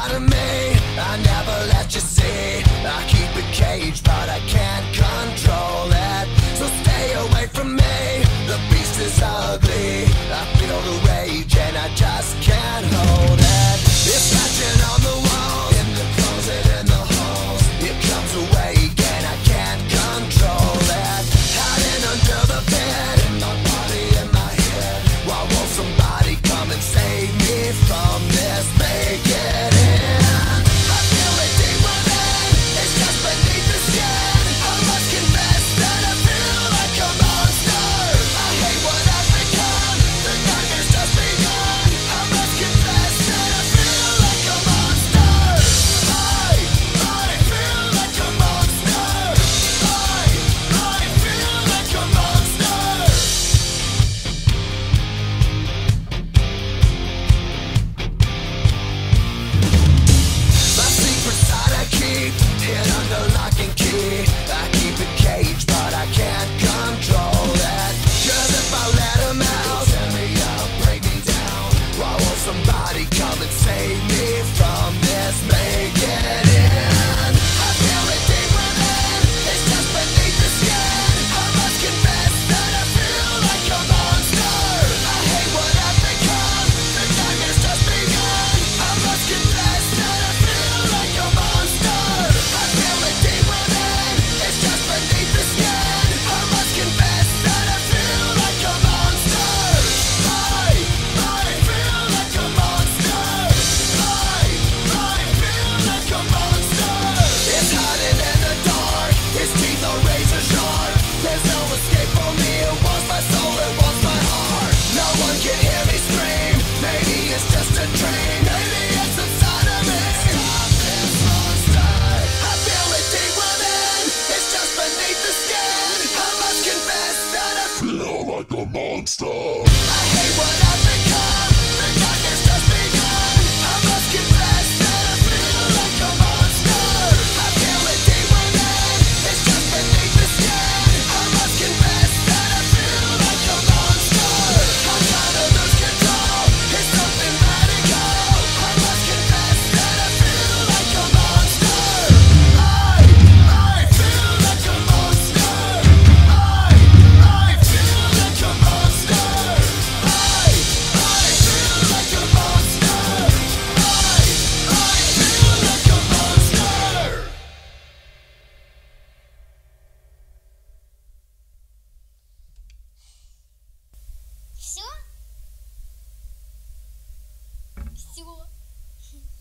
out of me, I never let you see. I keep it caged, but I can't control it. So stay away from me, the beast is ugly. I feel the rage and I just can't hold it. It's scratching on the walls, in the closet, in the halls. It comes awake and I can't control it. Hiding under the bed, in my body, in my head. Why won't somebody come and save me from this? Make it in. I feel it deep within, it's just beneath the skin. I must confess that I feel like a monster. I hate what I've become, the nightmare's just begun. I must confess that I feel like a monster. I feel like a monster. I feel like a monster. My secret side I keep hid under lock and key. I keep it caged, but I can't control it. 'Cause if I let him out, tear me up, break me down. Why won't somebody come and save me from this? Make it in. I feel it deep within, it's just beneath the skin. I must confess that I feel like a monster. I hate what I've become, the nightmare's just begun. I must confess that I feel like a monster. I feel it deep within, it's just beneath the skin. I must confess that I feel like a monster. I feel like a monster. I feel like a monster. It's hiding in the dark, its teeth are razor sharp. There's no escape for me, it wants my soul, it wants my heart. No one can hear me scream, maybe it's just a dream. Maybe it's inside of me. Stop this monster. I feel it deep within, it's just beneath the skin. I must confess that I feel like a monster. I hate what I've become, the nightmare's just begun. I must confess that I feel like a monster. I feel it deep within, it's just beneath the skin. I must confess that I feel like a monster. I'm trying to lose control, it's something radical. I must confess that I feel like a monster. I feel like a monster. I feel like a monster. I feel like a monster. I feel like a monster. Все? Все.